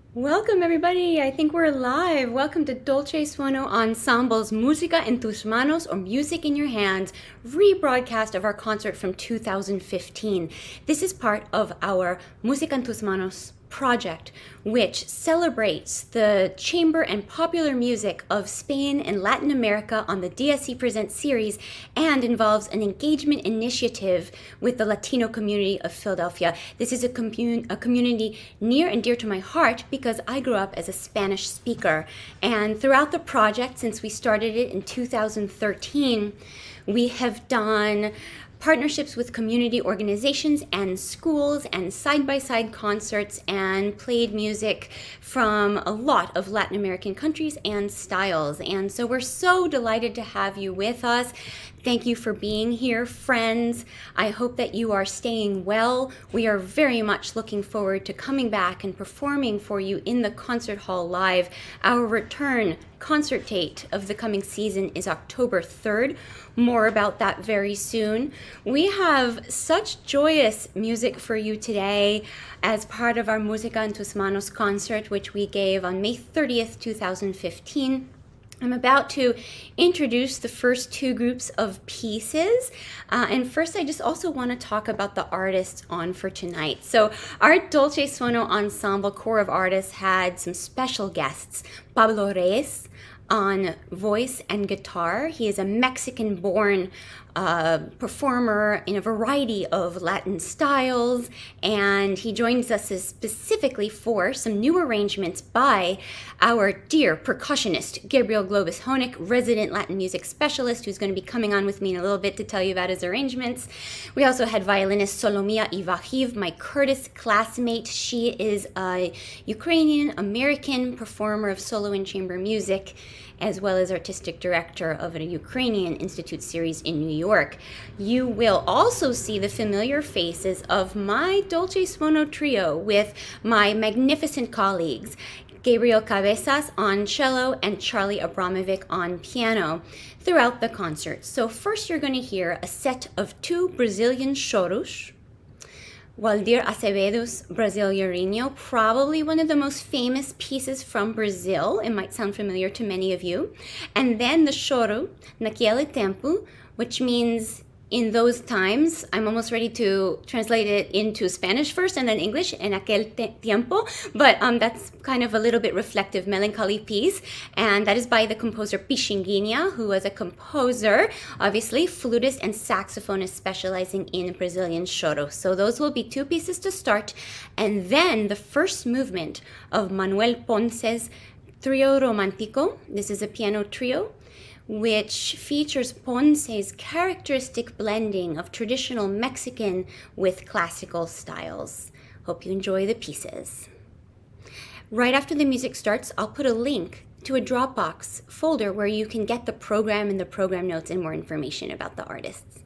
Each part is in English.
Welcome everybody, I think we're live. Welcome to Dolce Suono Ensemble's Música en tus manos, or Music in Your Hands, rebroadcast of our concert from 2015. This is part of our Música en tus manos project, which celebrates the chamber and popular music of Spain and Latin America on the DSC Presents series, and involves an engagement initiative with the Latino community of Philadelphia. This is a community near and dear to my heart because I grew up as a Spanish speaker. And throughout the project, since we started it in 2013, we have done partnerships with community organizations and schools and side-by-side concerts, and played music from a lot of Latin American countries and styles. And so we're so delighted to have you with us. Thank you for being here, friends. I hope that you are staying well. We are very much looking forward to coming back and performing for you in the concert hall live. Our return concert date of the coming season is October 3rd. More about that very soon. We have such joyous music for you today as part of our Música en tus manos concert, which we gave on May 30th, 2015. I'm about to introduce the first two groups of pieces. And first, I just also want to talk about the artists on for tonight. So our Dolce Suono Ensemble Corps of Artists had some special guests. Pablo Reyes on voice and guitar. He is a Mexican-born performer in a variety of Latin styles, and he joins us specifically for some new arrangements by our dear percussionist, Gabriel Globus Honig, resident Latin music specialist, who's going to be coming on with me in a little bit to tell you about his arrangements. We also had violinist Solomia Ivahiv, my Curtis classmate. She is a Ukrainian-American performer of solo and chamber music, as well as artistic director of a Ukrainian Institute series in New York. You will also see the familiar faces of my Dolce Suono trio with my magnificent colleagues, Gabriel Cabezas on cello and Charlie Abramovic on piano throughout the concert. So first you're going to hear a set of two Brazilian choros, Waldir Acevedo's Brasileirinho, probably one of the most famous pieces from Brazil. It might sound familiar to many of you. And then the choro, Naquele Tempo, which means in those times. I'm almost ready to translate it into Spanish first and then English, en aquel tiempo, but that's kind of a little bit reflective, melancholy piece, and that is by the composer Pixinguinha, who was a composer, obviously, flutist and saxophonist specializing in Brazilian choro. So those will be two pieces to start, and then the first movement of Manuel Ponce's Trio Romantico. This is a piano trio, which features Ponce's characteristic blending of traditional Mexican with classical styles. Hope you enjoy the pieces. Right after the music starts, I'll put a link to a Dropbox folder where you can get the program and the program notes and more information about the artists.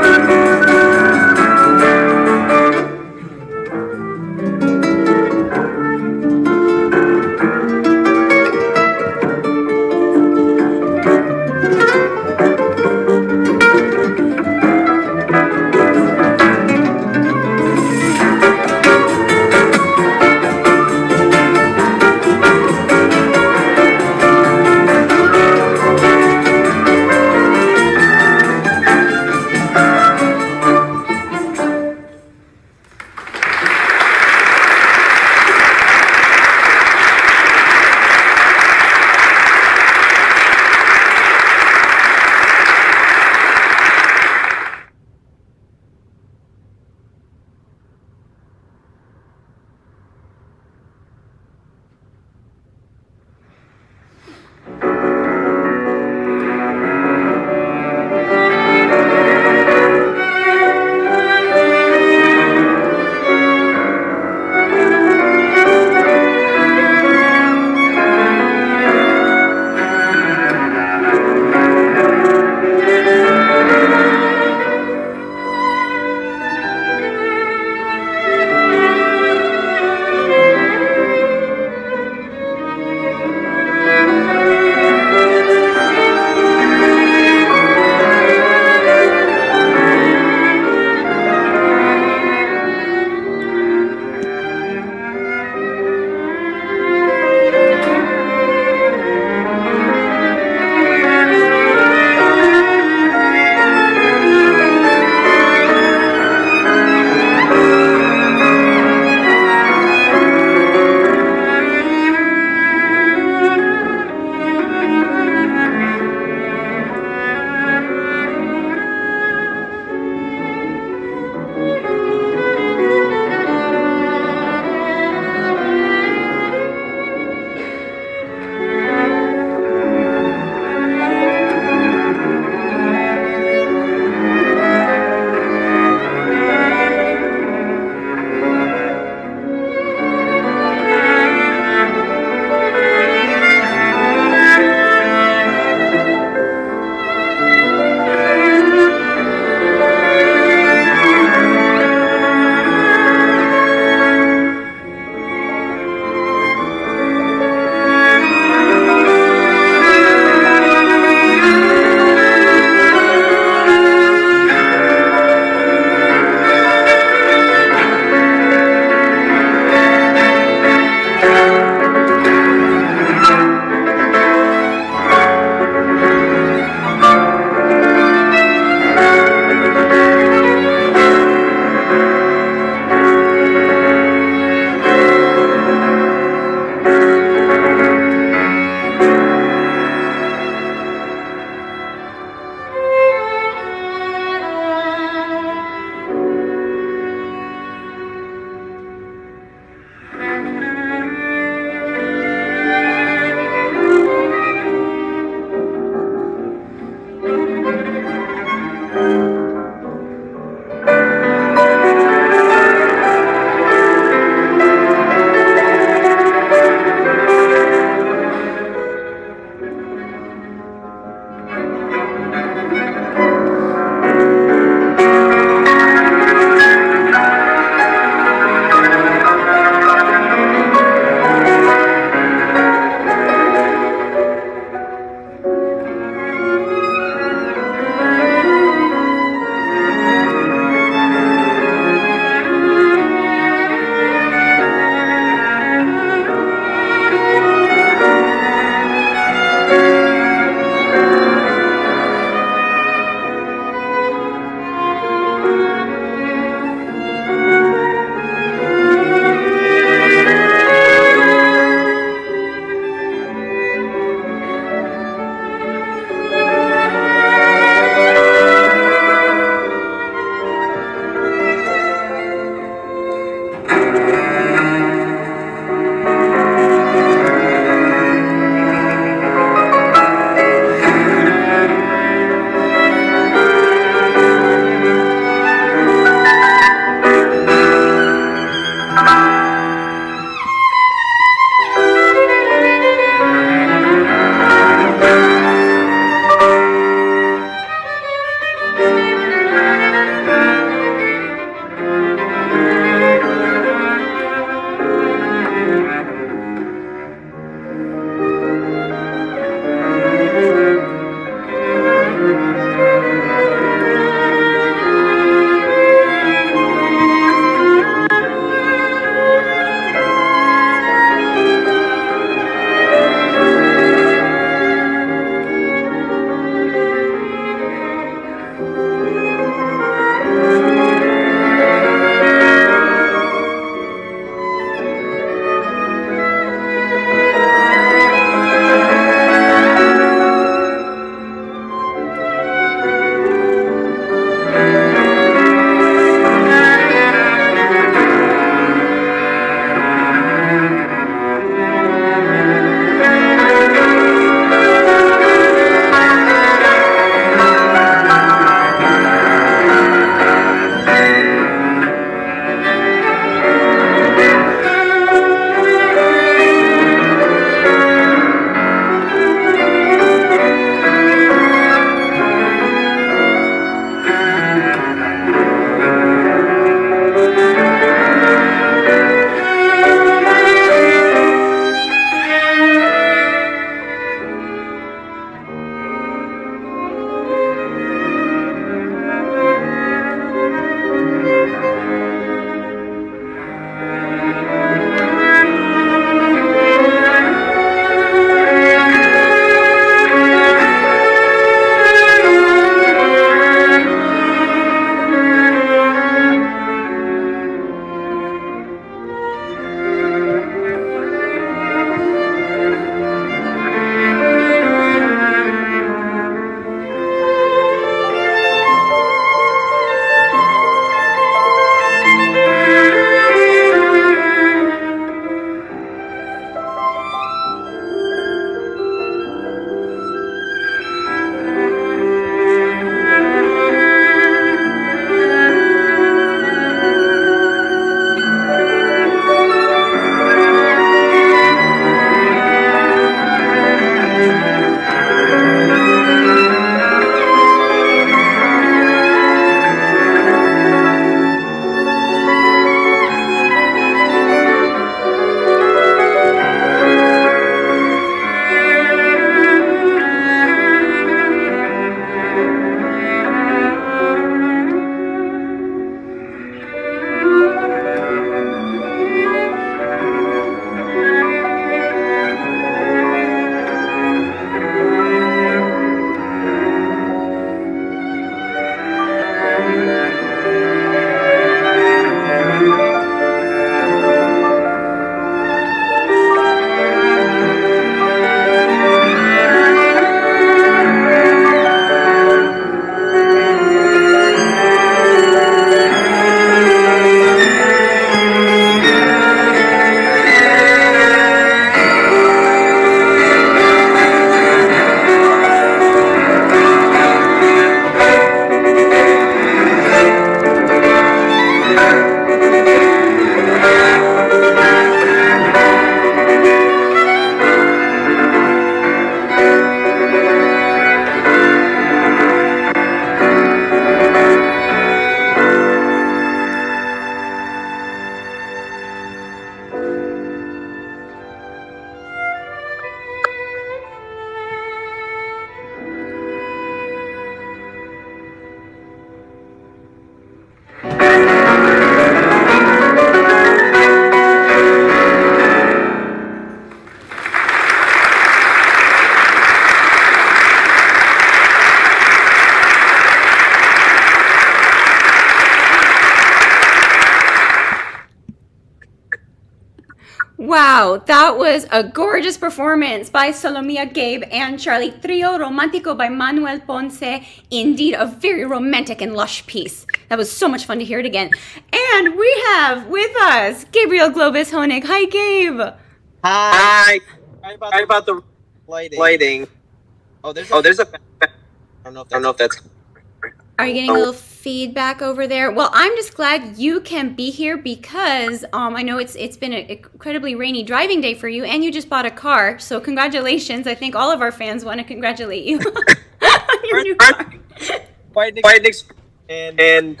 Wow, that was a gorgeous performance by Solomia, Gabe, and Charlie. Trio Romantico by Manuel Ponce. Indeed, a very romantic and lush piece. That was so much fun to hear it again. And we have with us Gabriel Globus Honig. Hi, Gabe. Hi. Sorry about the lighting. Oh, there's a. I don't know if that's. Are you getting a little feedback over there? Well, I'm just glad you can be here because I know it's been an incredibly rainy driving day for you, and you just bought a car. So congratulations! I think all of our fans want to congratulate you on your new car. Quite an experience, and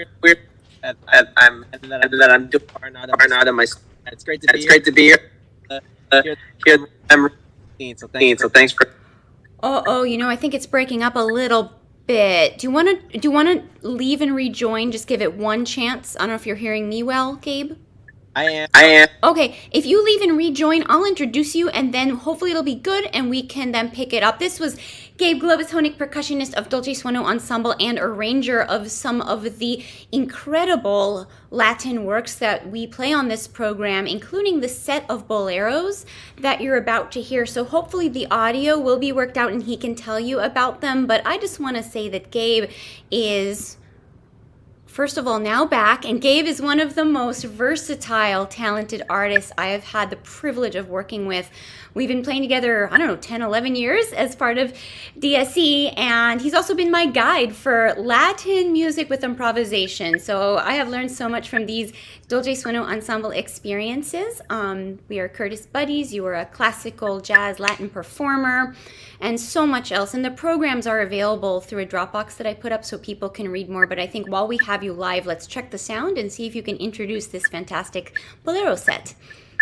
I'm doing Arnada myself. It's great to be here. Here, so thanks for. Oh, I think it's breaking up a little bit. Do you want to leave and rejoin? Just give it one chance. I don't know if you're hearing me well, Gabe. I am. Okay, if you leave and rejoin, I'll introduce you, and then hopefully it'll be good, and we can then pick it up. This was Gabe Globus Honig, percussionist of Dolce Sueno Ensemble and arranger of some of the incredible Latin works that we play on this program, including the set of boleros that you're about to hear. So hopefully the audio will be worked out and he can tell you about them. But I just want to say that Gabe is, first of all, now back, and Gabe is one of the most versatile, talented artists I have had the privilege of working with. We've been playing together, 10, 11 years as part of DSE, and he's also been my guide for Latin music with improvisation. So I have learned so much from these Dolce Sueno Ensemble experiences. We are Curtis buddies. You are a classical jazz Latin performer, and so much else. And the programs are available through a Dropbox that I put up so people can read more. But I think while we have you live, let's check the sound and see if you can introduce this fantastic bolero set.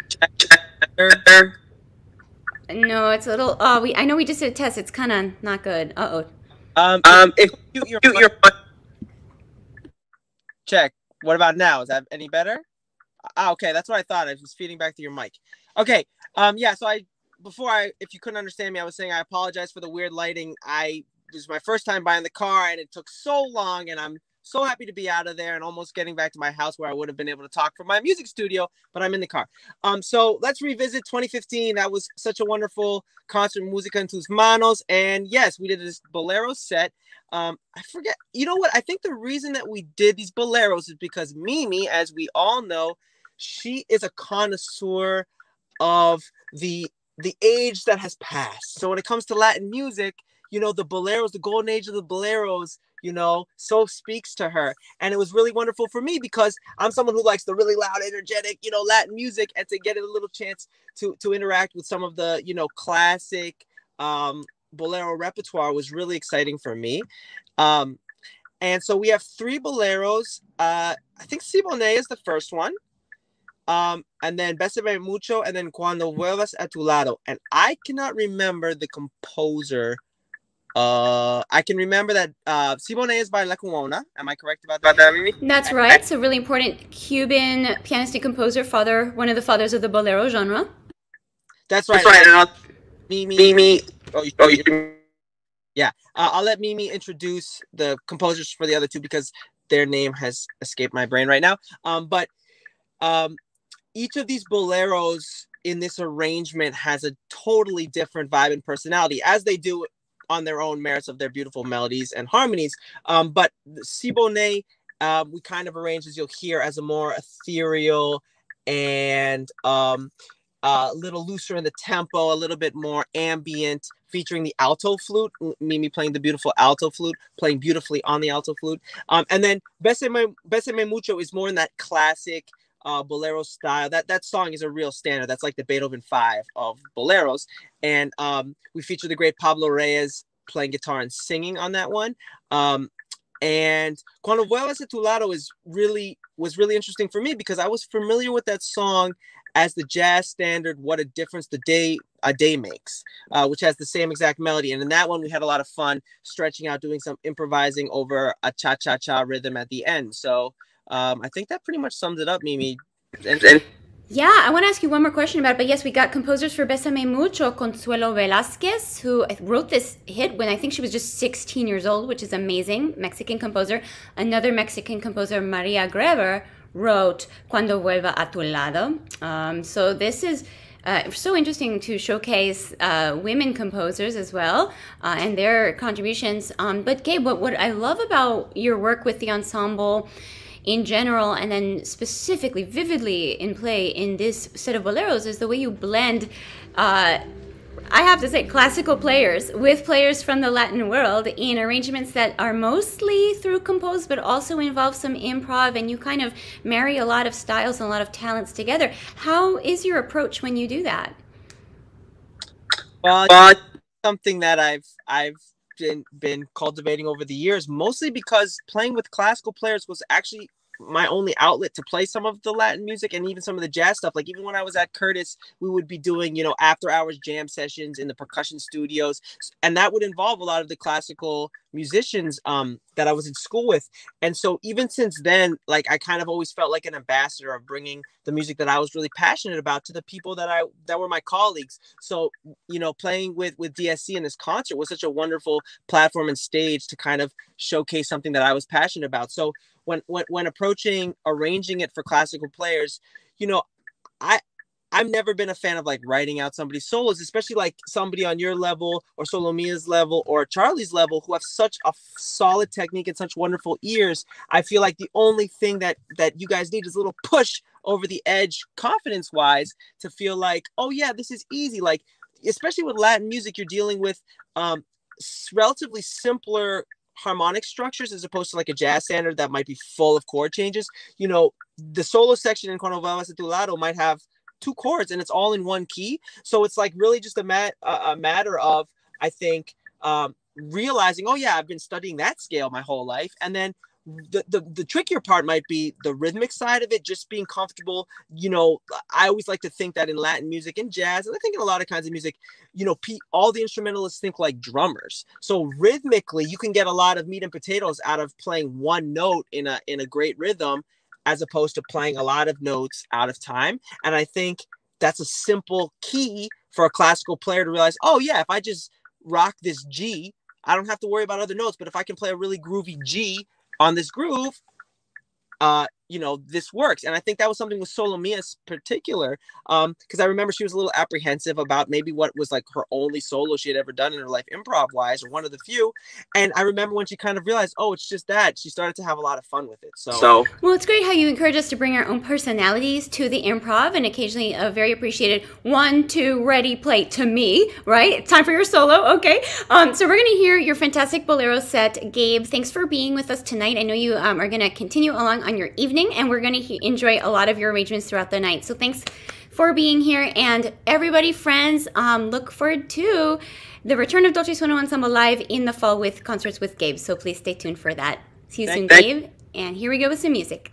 No, it's a little. I know we just did a test. It's kind of not good. If your check. What about now? Is that any better? Okay, that's what I thought. I was feeding back to your mic. Okay. Yeah. So if you couldn't understand me, I was saying I apologize for the weird lighting. This was my first time buying the car, and it took so long, and I'm so happy to be out of there and almost getting back to my house where I would have been able to talk from my music studio, but I'm in the car. So let's revisit 2015. That was such a wonderful concert, Música en tus manos. And yes, we did this bolero set. I forget, you know what? I think the reason that we did these boleros is because Mimi, as we all know, she is a connoisseur of the age that has passed. So when it comes to Latin music, the boleros, the golden age of the boleros, so speaks to her. And it was really wonderful for me because I'm someone who likes the really loud, energetic, Latin music, and to get a little chance to interact with some of the, classic bolero repertoire was really exciting for me. And so we have 3 boleros. I think Siboney is the first one. And then Bésame Mucho, and then Cuando Vuelvas a tu lado. And I cannot remember the composer. I can remember that Siboney is by Lecuona. Am I correct about that, Mimi? That's right. It's a really important Cuban pianist and composer, one of the fathers of the bolero genre. That's right. And Mimi. Yeah. I'll let Mimi introduce the composers for the other 2 because their name has escaped my brain right now. But each of these boleros in this arrangement has a totally different vibe and personality, as they do on their own merits of their beautiful melodies and harmonies. But Siboney, we kind of arranged, as you'll hear, as a more ethereal and a little looser in the tempo, a little bit more ambient, featuring the alto flute, Mimi playing the beautiful alto flute, playing beautifully on the alto flute. And then Bésame Mucho is more in that classic bolero style. That song is a real standard. That's like the Beethoven 5 of boleros. And we feature the great Pablo Reyes playing guitar and singing on that one. And Cuando Vuelvas a tu lado was really interesting for me because I was familiar with that song as the jazz standard What a Difference a Day Makes, which has the same exact melody. And in that one, we had a lot of fun stretching out, doing some improvising over a cha-cha-cha rhythm at the end. So I think that pretty much sums it up, Mimi. Yeah, I want to ask you one more question about it. But yes, we got composers for Bésame Mucho, Consuelo Velázquez, who wrote this hit when I think she was just 16 years old, which is amazing. Mexican composer. Another Mexican composer, Maria Greber, wrote Cuando Vuelva a Tu Lado. So this is so interesting to showcase women composers as well and their contributions. But Gabe, what I love about your work with the ensemble in general, and then specifically, vividly in play in this set of boleros, is the way you blend, I have to say, classical players with players from the Latin world in arrangements that are mostly through compose, but also involve some improv, and you kind of marry a lot of styles and a lot of talents together. How is your approach when you do that? Well, something that I've been cultivating over the years, mostly because playing with classical players was actually my only outlet to play some of the Latin music and even some of the jazz stuff. Like even when I was at Curtis, we would be doing, you know, after hours jam sessions in the percussion studios. And that would involve a lot of the classical musicians that I was in school with. And so even since then, like I kind of always felt like an ambassador of bringing the music that I was really passionate about to the people that were my colleagues. So, you know, playing with DSC in this concert was such a wonderful platform and stage to kind of showcase something that I was passionate about. So when approaching arranging it for classical players, you know, I've never been a fan of like writing out somebody's solos, especially like somebody on your level or Solomia's level or Charlie's level who have such a solid technique and such wonderful ears. I feel like the only thing that you guys need is a little push over the edge confidence wise to feel like, oh yeah, this is easy. Like, especially with Latin music, you're dealing with relatively simpler harmonic structures as opposed to like a jazz standard that might be full of chord changes. You know, the solo section in Cuando Vuelva a Tu Lado might have 2 chords and it's all in one key. So it's like really just a matter of, I think, realizing, oh yeah, I've been studying that scale my whole life. And then the trickier part might be the rhythmic side of it, just being comfortable. You know, I always like to think that in Latin music and jazz, and I think in a lot of kinds of music, you know, all the instrumentalists think like drummers. So rhythmically, you can get a lot of meat and potatoes out of playing one note in a great rhythm, as opposed to playing a lot of notes out of time. And I think that's a simple key for a classical player to realize, oh yeah, if I just rock this G, I don't have to worry about other notes. But if I can play a really groovy G on this groove, you know, this works. And I think that was something with Solomia particular, because I remember she was a little apprehensive about maybe what was like her only solo she had ever done in her life, improv wise, or one of the few. And I remember when she kind of realized, oh, it's just that, she started to have a lot of fun with it. So well, it's great how you encourage us to bring our own personalities to the improv, and occasionally a very appreciated 1, 2, ready, play to me, right? Time for your solo. Okay. So we're going to hear your fantastic bolero set. Gabe, thanks for being with us tonight. I know you are going to continue along on your evening, and we're going to enjoy a lot of your arrangements throughout the night. So thanks for being here. And everybody, friends, look forward to the return of Dolce Suono Ensemble live in the fall with concerts with Gabe. So please stay tuned for that. See you soon, Gabe. And here we go with some music.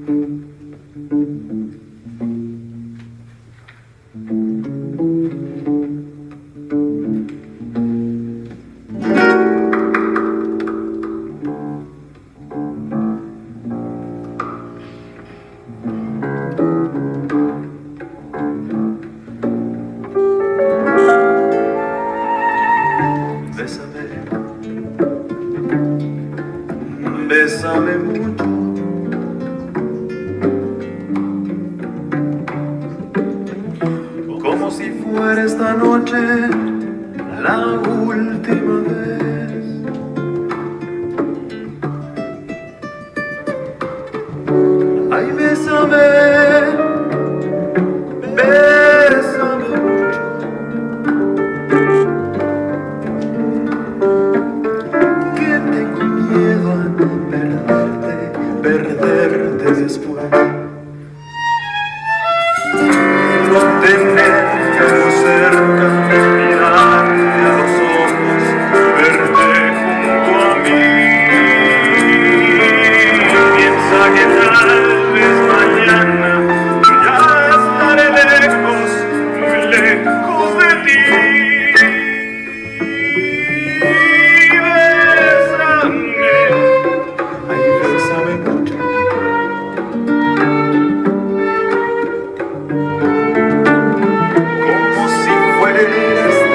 Bésame mucho, como si fuera esta noche la última vez. Ay, bésame, bésame mucho, que tengo miedo a perderte después. No tenerte cerca, mirarte a los ojos, verte junto a mí. Piensa que tal vez mañana ya estaré lejos, muy lejos de ti. Bésame, ay, bésame mucho. Como si fuera esta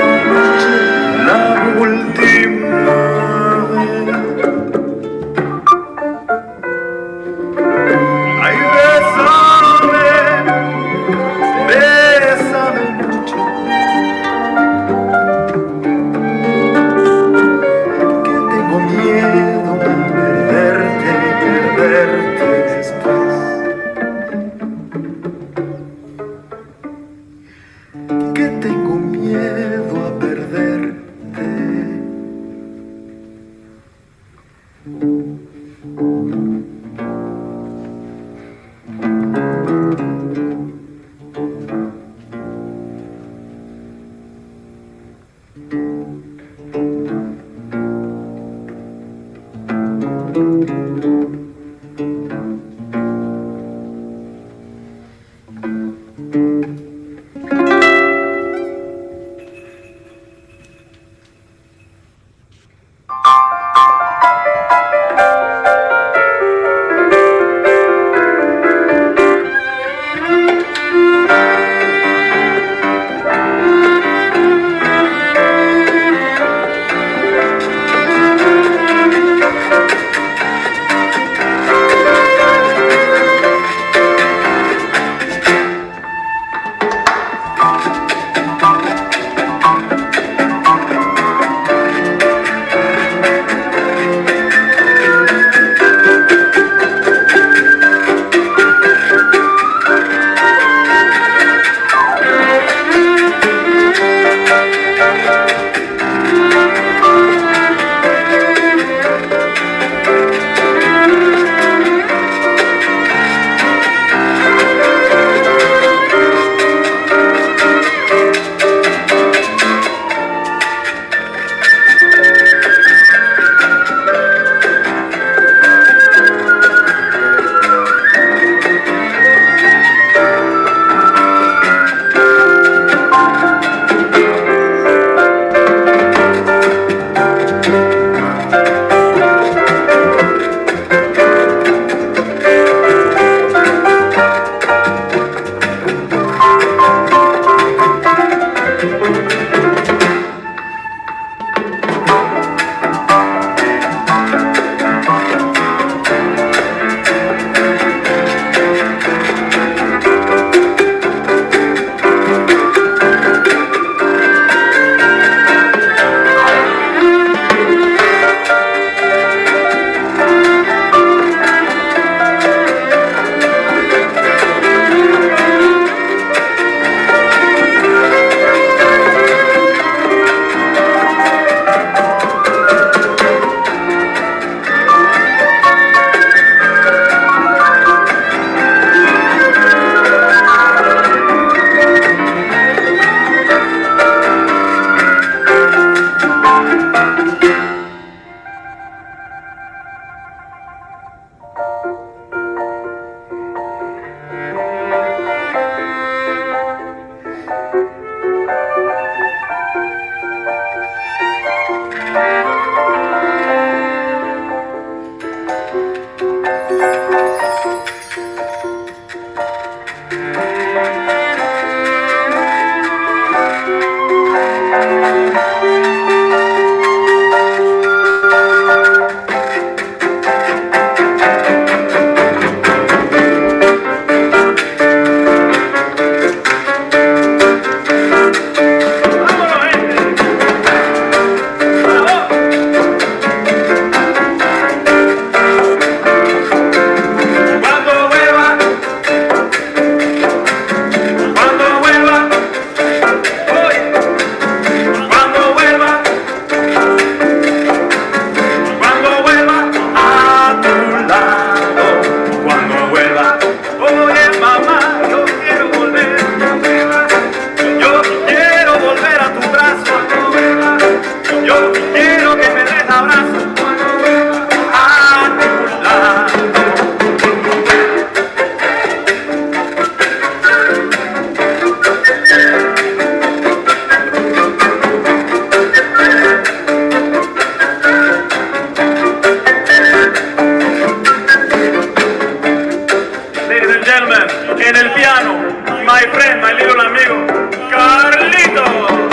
gentlemen, en el piano, my friend, my little amigo, Carlito.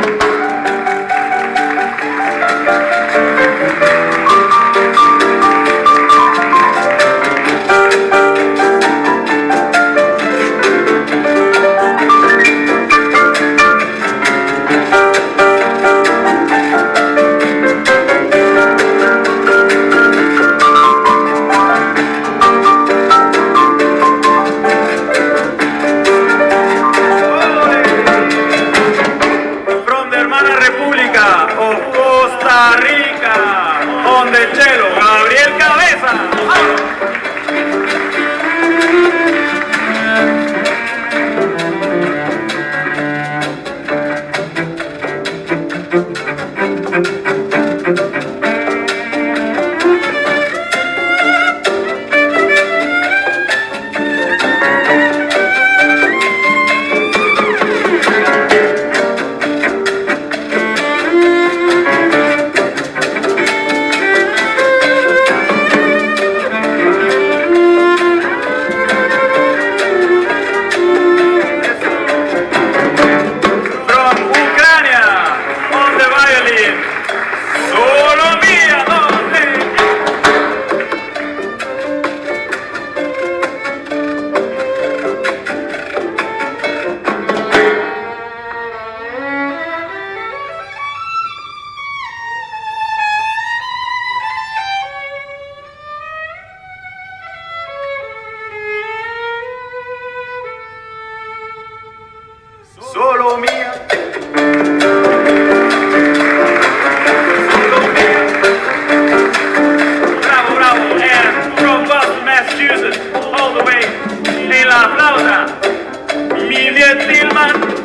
Solo mía. Solo mía. Bravo, bravo. And from Boston, Massachusetts, all the way, en la flauta, Miguel Tillman.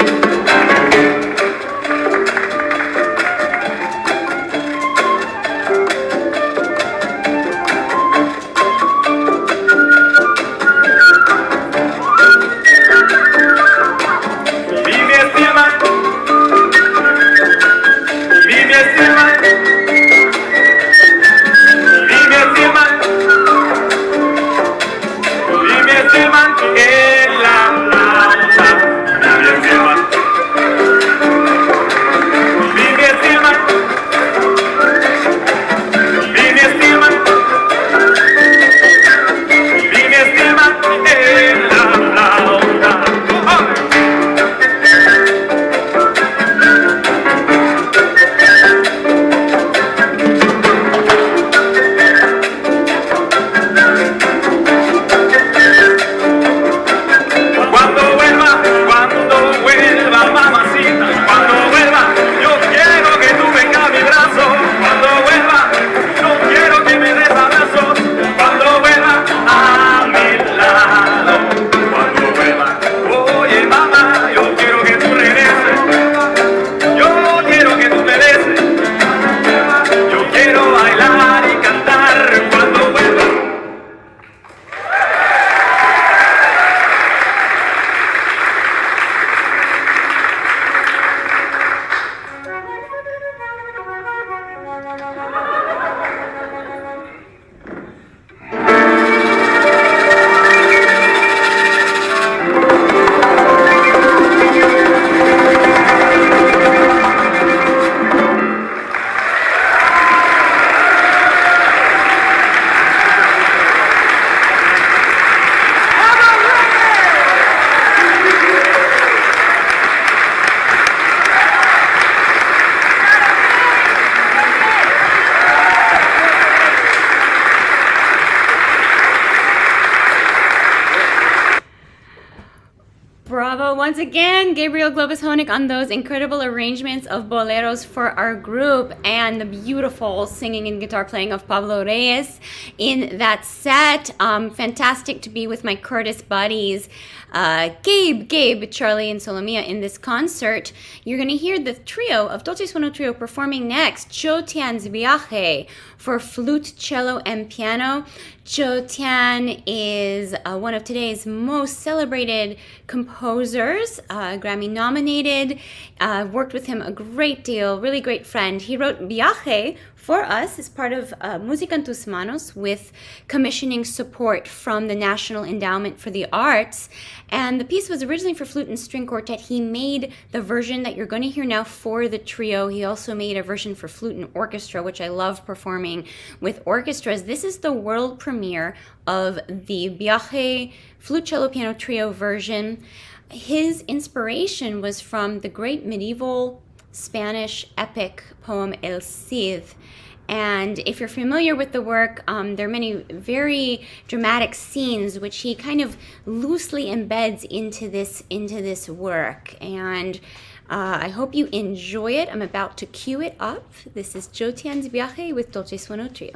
Bravo once again, Gabriel Globus Honig, on those incredible arrangements of boleros for our group and the beautiful singing and guitar playing of Pablo Reyes in that set. Fantastic to be with my Curtis buddies, Gabe, Charlie, and Solomia in this concert. You're going to hear the trio of Dolce Suono Trio performing next, Cho Tian's Viaje for flute, cello, and piano. Zhou Tian is one of today's most celebrated composers, Grammy nominated. Worked with him a great deal, really great friend. He wrote Viaje for us as part of Música en tus Manos with commissioning support from the National Endowment for the Arts. And the piece was originally for flute and string quartet. He made the version that you're going to hear now for the trio. He also made a version for flute and orchestra, which I love performing with orchestras. This is the world premiere of the Viaje flute cello piano trio version. His inspiration was from the great medieval Spanish epic poem El Cid. And if you're familiar with the work, there are many very dramatic scenes which he kind of loosely embeds into this work. And I hope you enjoy it. I'm about to cue it up. This is Zhou Tian's Viaje with Dolce Suono Trio.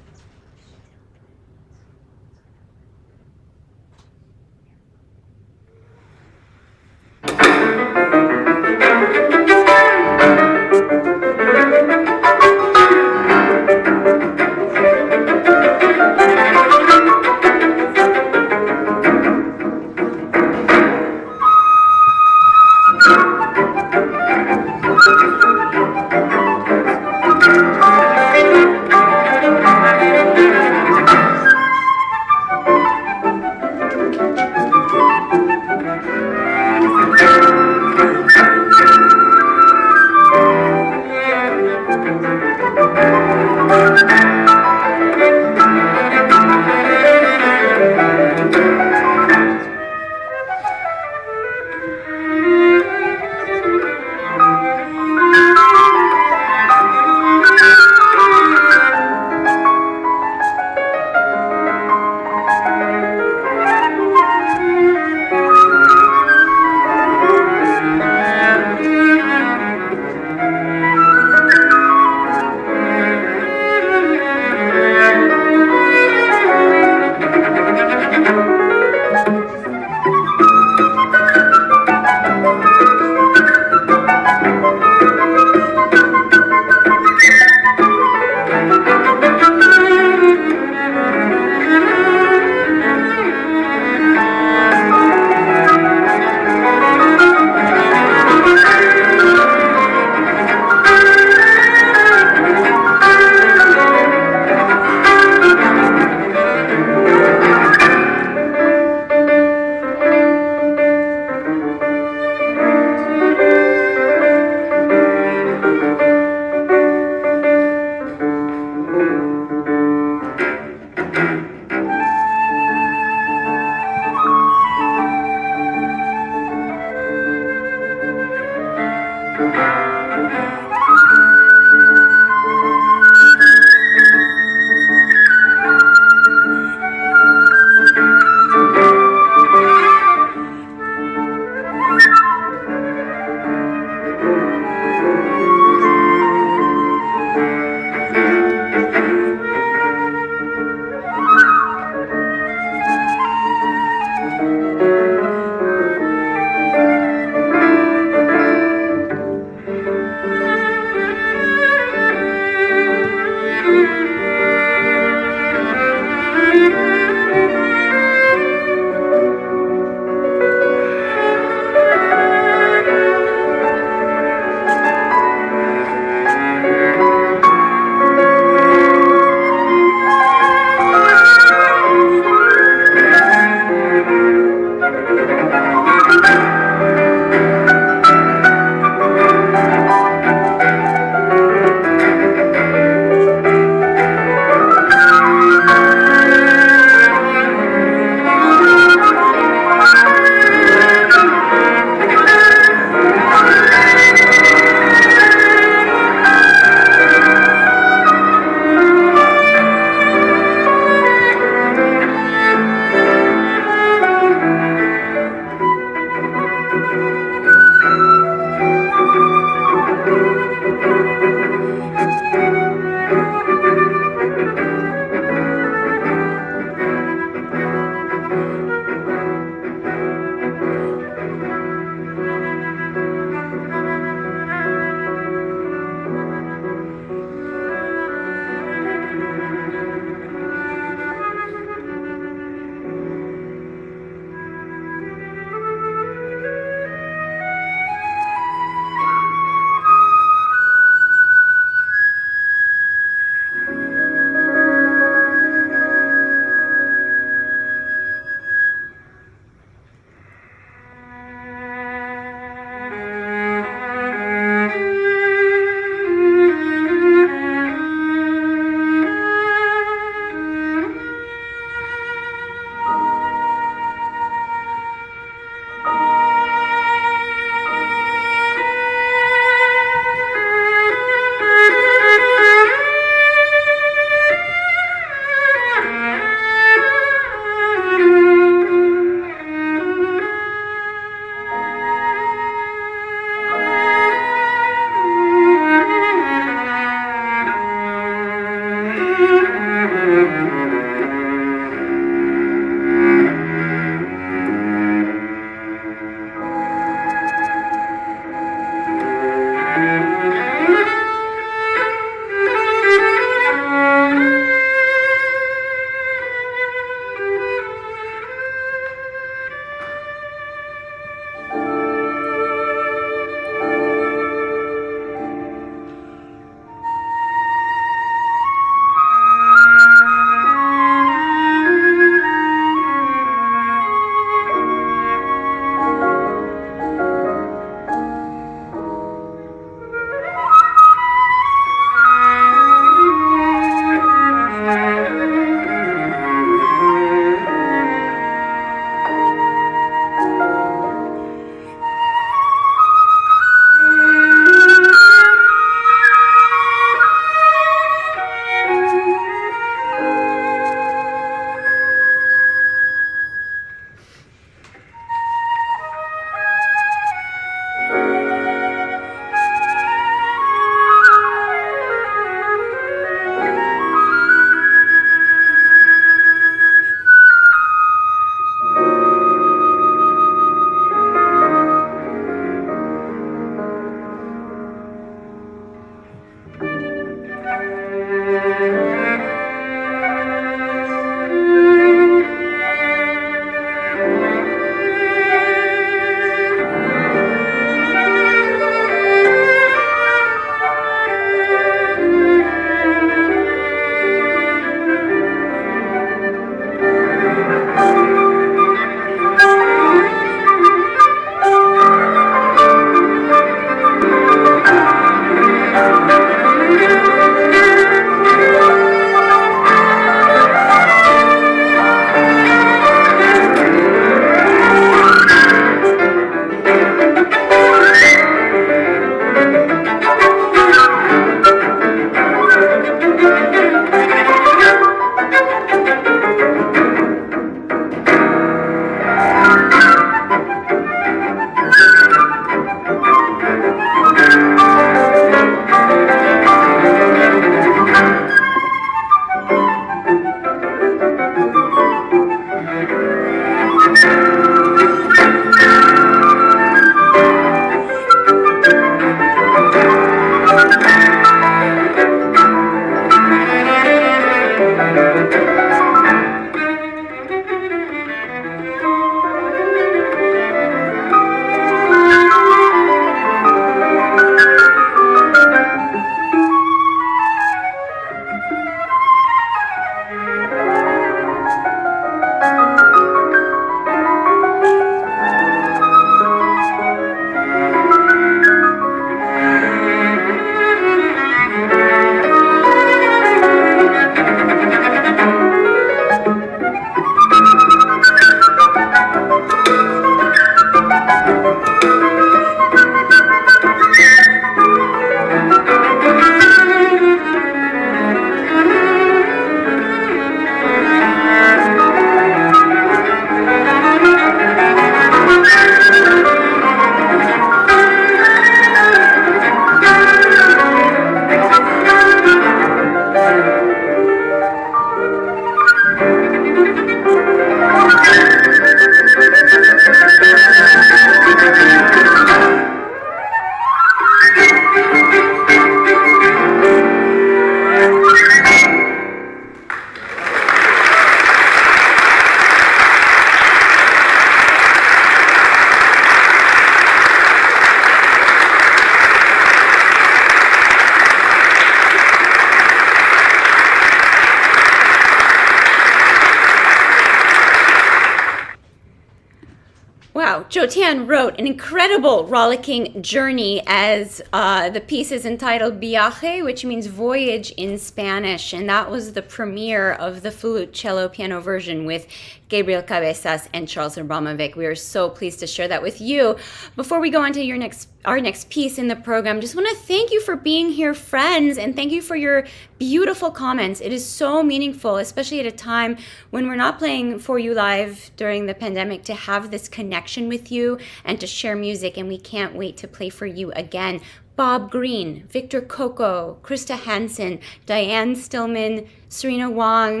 Wow, Jotian wrote an incredible rollicking journey as the piece is entitled Viaje, which means voyage in Spanish, and that was the premiere of the flute, cello, piano version with Gabriel Cabezas and Charles Abramovic. We are so pleased to share that with you. Before we go on to our next piece in the program, just want to thank you for being here, friends, and thank you for your beautiful comments. It is so meaningful, especially at a time when we're not playing for you live during the pandemic, to have this connection with you and to share music, and we can't wait to play for you again. Bob Green, Victor Coco, Krista Hansen, Diane Stillman, Serena Wang,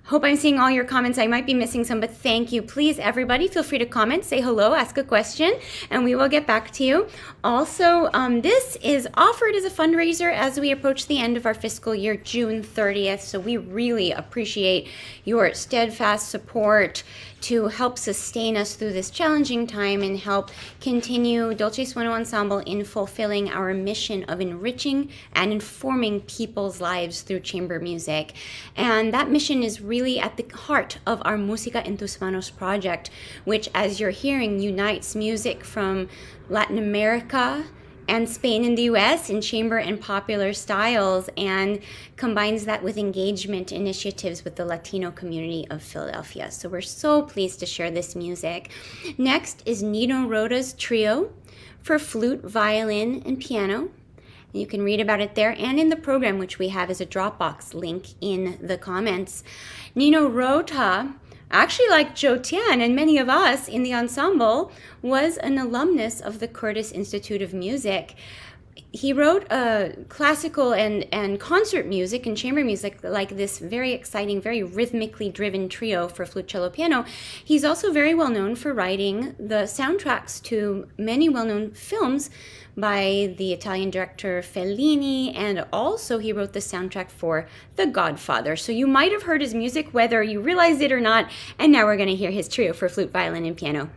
Hope I'm seeing all your comments. I might be missing some, but thank you. Please, everybody, feel free to comment, say hello, ask a question, and we will get back to you. Also, this is offered as a fundraiser as we approach the end of our fiscal year, June 30th. So we really appreciate your steadfast support to help sustain us through this challenging time and help continue Dolce Sueno Ensemble in fulfilling our mission of enriching and informing people's lives through chamber music. And that mission is really at the heart of our Música en tus Manos project, which, as you're hearing, unites music from Latin America and Spain and the US in chamber and popular styles, and combines that with engagement initiatives with the Latino community of Philadelphia. So we're so pleased to share this music. Next is Nino Rota's Trio for flute, violin, and piano. You can read about it there and in the program, which we have as a Dropbox link in the comments. Nino Rota, actually like Joe Tian and many of us in the ensemble, was an alumnus of the Curtis Institute of Music. He wrote classical and concert music and chamber music like this very exciting, very rhythmically driven trio for flute, cello, piano. He's also very well known for writing the soundtracks to many well-known films by the Italian director Fellini, and also he wrote the soundtrack for The Godfather. So you might have heard his music whether you realized it or not, and now we're going to hear his trio for flute, violin, and piano.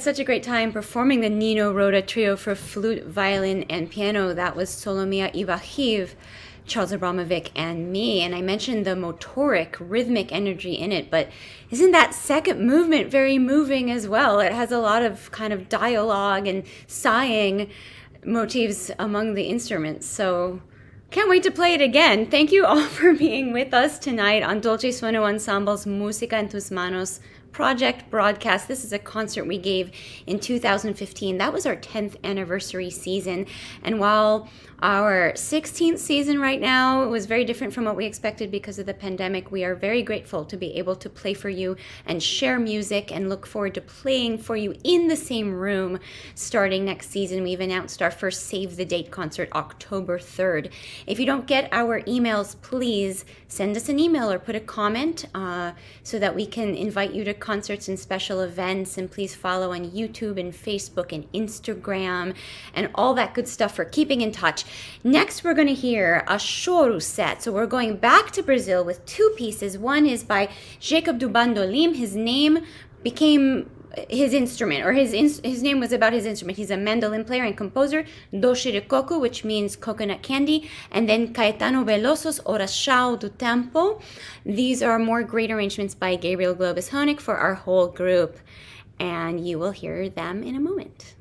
had such a great time performing the Nino Rota trio for flute, violin, and piano. That was Solomia Ivahiv, Charles Abramovic, and me. And I mentioned the motoric, rhythmic energy in it, but isn't that second movement very moving as well? It has a lot of kind of dialogue and sighing motifs among the instruments. So can't wait to play it again. Thank you all for being with us tonight on Dolce Sueno Ensemble's Música en tus Manos project broadcast. This is a concert we gave in 2015. That was our 10th anniversary season. And while our 16th season right now was very different from what we expected because of the pandemic, we are very grateful to be able to play for you and share music, and look forward to playing for you in the same room starting next season. We've announced our first Save the Date concert October 3rd. If you don't get our emails, please send us an email or put a comment so that we can invite you to concerts and special events. And please follow on YouTube and Facebook and Instagram and all that good stuff for keeping in touch. Next, we're going to hear a choro set. So we're going back to Brazil with two pieces. One is by Jacob do Bandolim. His name became his instrument, or his name was about his instrument. He's a mandolin player and composer. Doce de Coco, which means coconut candy. And then Caetano Veloso's Oração do Tempo. These are more great arrangements by Gabriel Globus Honig for our whole group. And you will hear them in a moment.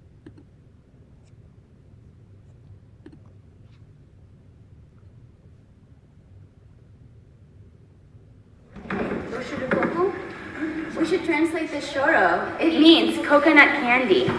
We should translate the choro. It means coconut candy.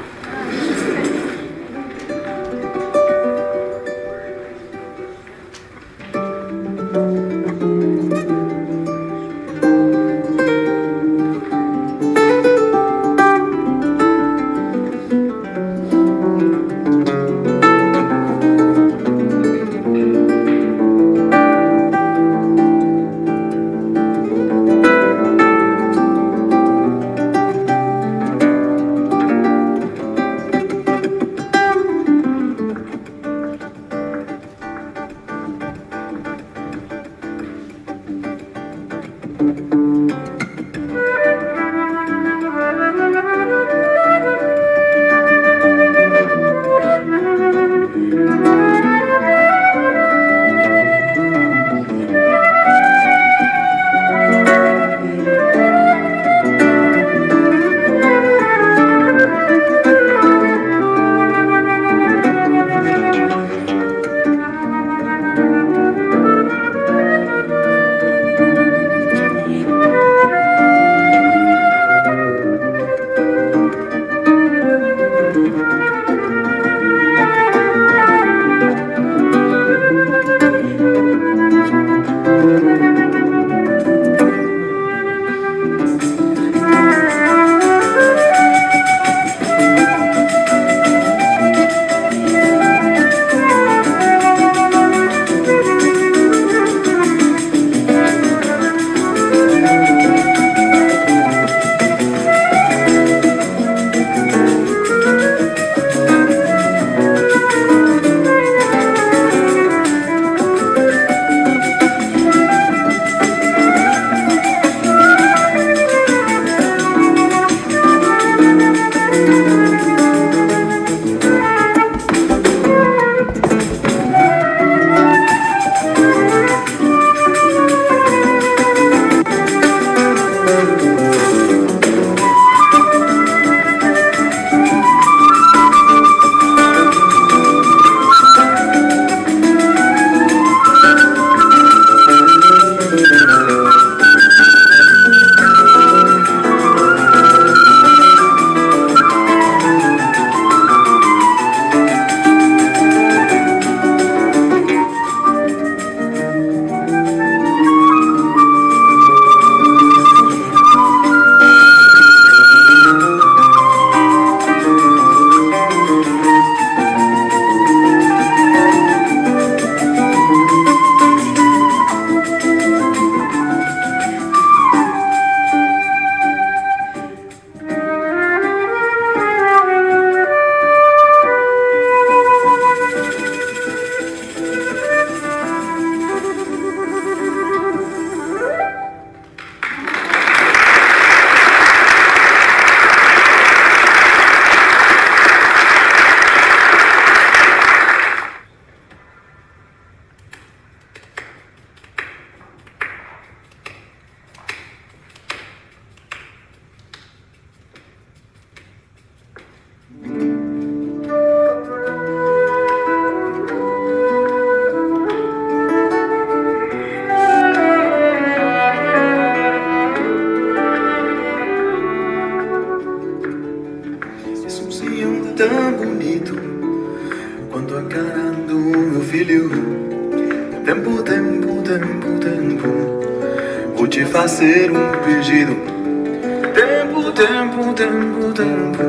Tempo, tempo, tempo, tempo, vou te fazer pedido. Tempo, tempo, tempo, tempo.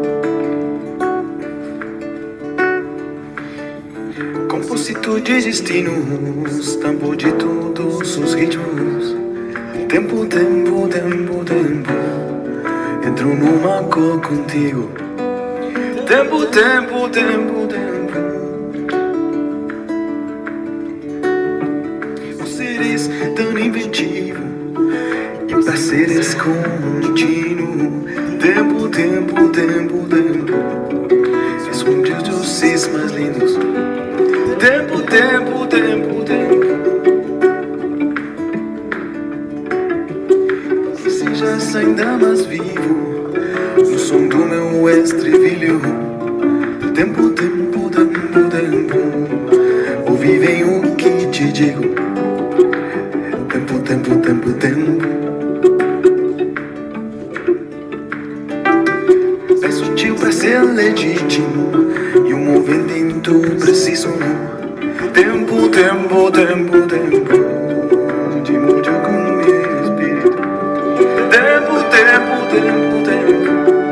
Compositor de destinos, tempo de todos os ritmos. Tempo, tempo, tempo, tempo, entro numa cor contigo. Tempo, tempo, tempo, tempo. Você eres tão inventivo e parceiros contínuo. Tempo, tempo, tempo, tempo, esconde os doces mais lindos. Tempo, tempo, tempo, tempo. Que sejas ainda mais vivo no som do meu estribilho. Tempo, tempo, tempo, tempo, ouve bem o que te digo. Tempo, tempo, tempo, tempo. É sutil pra ser legítimo e um movimento preciso. Tempo, tempo, tempo, tempo, de mude com meu espírito. Tempo, tempo, tempo, tempo,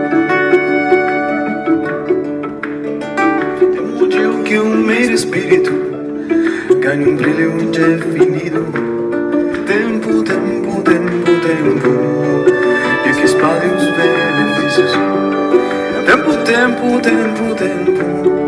de mude que o meu espírito ganhe brilho indefinido. Tempo, tempo, tempo, tempo, e que espalhe os benefícios. Tempo, tempo, tempo, tempo.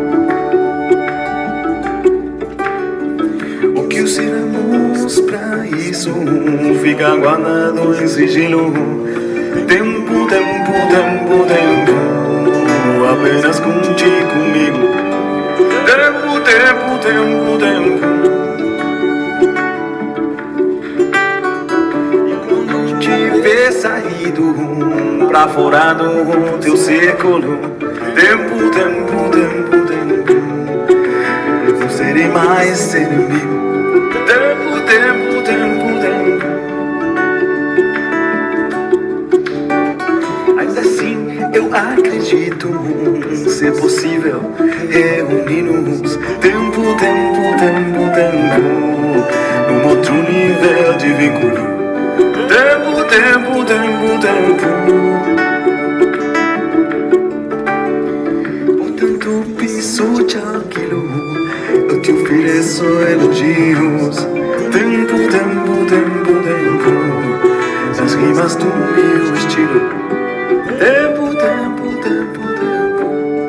Usamos pra isso, fica guardado em sigilo. Tempo, tempo, tempo, tempo, apenas contigo comigo. Tempo, tempo, tempo, tempo. E quando te ver saído pra fora do teu círculo. Tempo, tempo, tempo, tempo, não serei mais seu inimigo. Tempo, tempo, tempo, tempo. Ainda assim eu acredito ser possível reunir-nos. Tempo, tempo, tempo, tempo, num outro nível de vínculo. Tempo, tempo, tempo, tempo. Portanto piso-te aquilo, eu te ofereço elogios. Tempo, tempo, tempo, tempo, nas rimas do meu estilo. Tempo, tempo, tempo, tempo.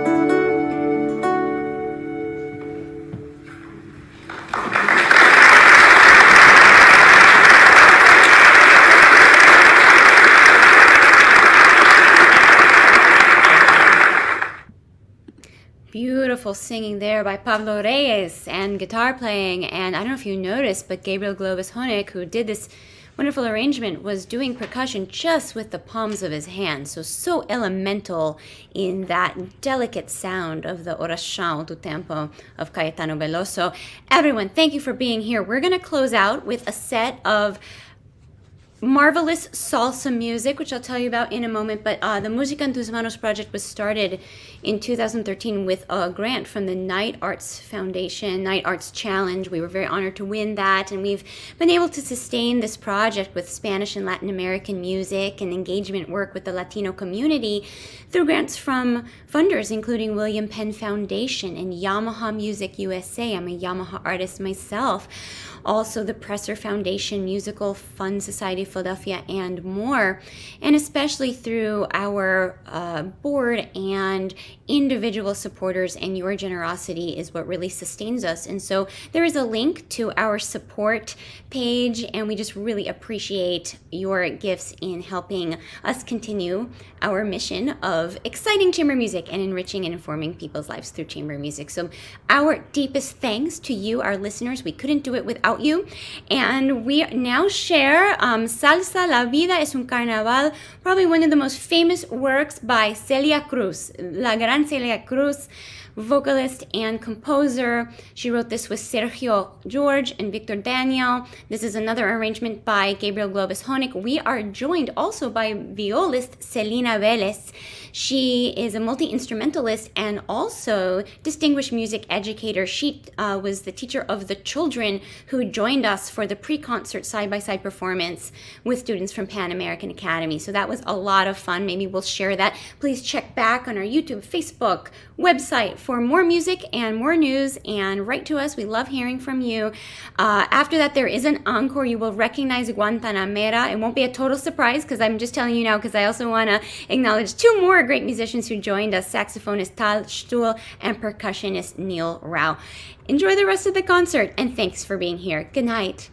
Beautiful singing there by Pablo Reyes and guitar playing. And I don't know if you noticed, but Gabriel Globus Honeck, who did this wonderful arrangement, was doing percussion just with the palms of his hands. So elemental in that delicate sound of the Oração do Tempo of Caetano Veloso. Everyone, thank you for being here. We're going to close out with a set of marvelous salsa music, which I'll tell you about in a moment. But the Música en Tus Manos project was started in 2013 with a grant from the Night Arts Foundation, Night Arts Challenge. We were very honored to win that, and we've been able to sustain this project with Spanish and Latin American music and engagement work with the Latino community through grants from funders, including William Penn Foundation and Yamaha Music USA. I'm a Yamaha artist myself. Also the Presser Foundation, Musical Fund Society of Philadelphia, and more. And especially through our board and individual supporters, and your generosity is what really sustains us. And so there is a link to our support page, and we just really appreciate your gifts in helping us continue our mission of exciting chamber music and enriching and informing people's lives through chamber music. So our deepest thanks to you, our listeners. We couldn't do it without you. And we now share Salsa La Vida es un Carnaval, probably one of the most famous works by Celia Cruz, La Gran Celia Cruz, vocalist and composer. She wrote this with Sergio George and Victor Daniel. This is another arrangement by Gabriel Globus Honig. We are joined also by violist Celina Velez. She is a multi-instrumentalist and also distinguished music educator. She was the teacher of the children who joined us for the pre-concert side-by-side performance with students from Pan American Academy. So that was a lot of fun. Maybe we'll share that. Please check back on our YouTube, Facebook, website for more music and more news, and write to us. We love hearing from you. After that, there is an encore. You will recognize Guantanamera. It won't be a total surprise because I'm just telling you now, because I also want to acknowledge two more great musicians who joined us, saxophonist Tal Stuhl and percussionist Neil Rao. Enjoy the rest of the concert, and thanks for being here. Good night.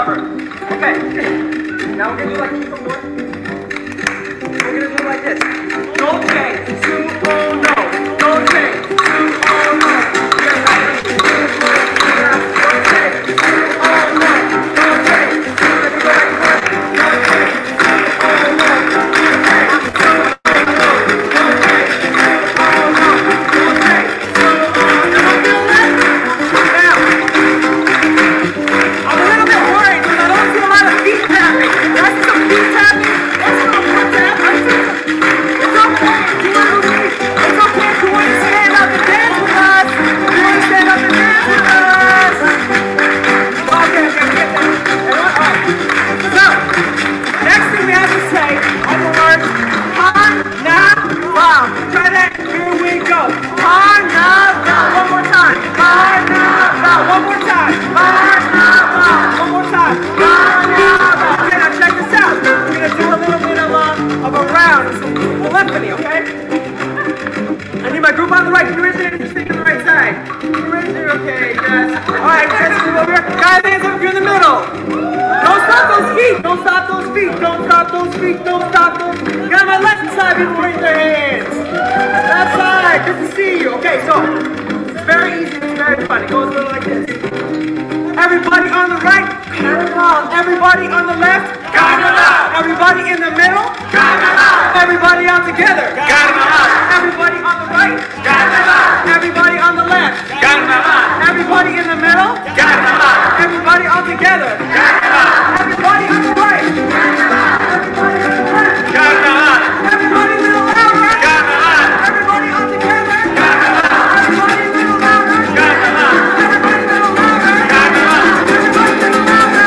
cover. Okay. Now we're gonna do like this one more. We're gonna do it like this. Dolce, su, oh no. Dolce, su, oh no. Everybody on the left, everybody in the middle, everybody all together, everybody on the right, everybody on the left, everybody in the middle, everybody all together, everybody on the right, everybody on the left, everybody a little louder, everybody all together, everybody a little louder, everybody a little louder, everybody a little louder.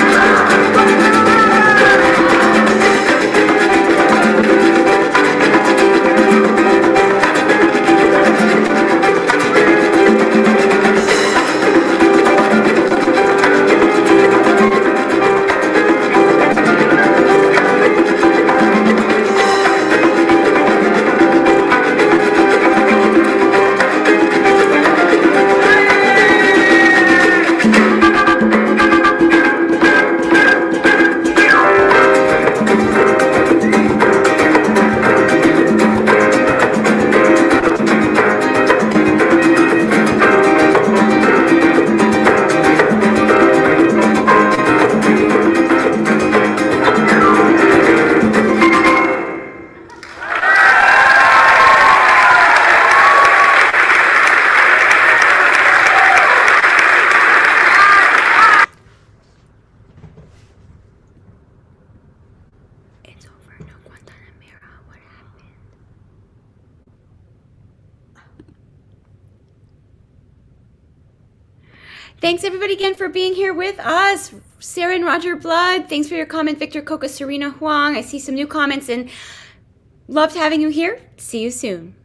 Thanks everybody again for being here with us. Sarah and Roger Blood, thanks for your comment. Victor Coca, Serena Huang. I see some new comments and loved having you here. See you soon.